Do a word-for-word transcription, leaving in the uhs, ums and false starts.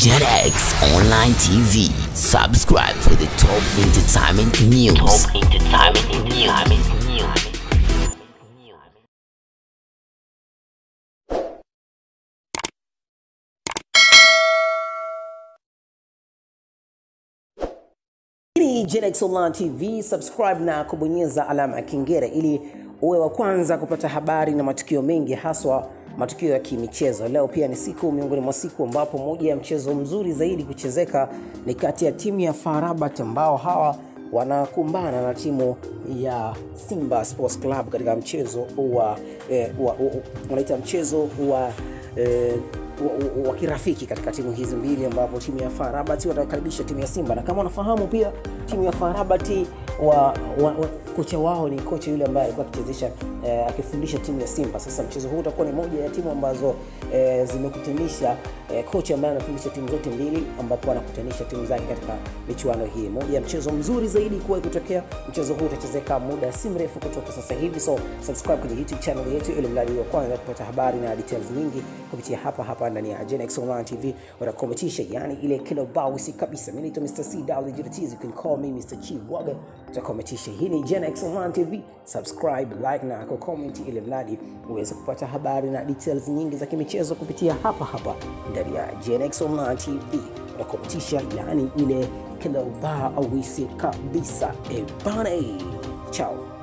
GenX Online T V. Subscribe for the top entertainment news. Top entertainment news. Hii GenX Online T V, subscribe na kubonyeza alama ya kengele ili uwe wa kwanza kupata habari na matukio mengi, haswa matukio ya kimichezo. Leo pia ni siku miongoni mwa siku ambapo moja ya mchezo mzuri zaidi kuchezeka ni kati ya timu ya F A R Rabat ambao hawa wanakumbana na timu ya Simba Sports Club katika mchezo wa eh, wanaita mchezo wa eh, wa kirafiki katika timu hizi mbili, ambapo timu ya F A R Rabat watakaribisha timu ya Simba. Na kama unafahamu pia timu ya F A R Rabat wa, wa, wa kocha wao ni kocha yule ambaye alikuwa akichezesha eh, akifundisha timu ya Simba. Sasa mchezo huu utakuwa ni moja ya timu ambazo eh, zimekutanisha eh, kocha ambaye anafundisha timu zote mbili, ambapo anakutanisha timu zake katika michuano hii. Moja ya mchezo mzuri zaidi kuwahi kutokea. Mchezo huu utachezeka muda si mrefu kutoka sasa hivi, so subscribe kwenye YouTube channel yetu ili mradi wa kwanza kupata habari na details nyingi kupitia hapa hapa ndani ya GenX Online T V. Wanakometisha yani ile kilo bausi kabisa. Mimi ni Mister C W G T Z, you can call me Mister Chiwaga. Tutakometisha. Hii ni GenX Online T V. Subscribe, like na comment ili mradi uweze kupata habari na details nyingi za kimichezo kupitia hapa hapa ndani ya GenX Online T V. Wanakometisha yani ile kilo bausi kabisa. E bana, ciao.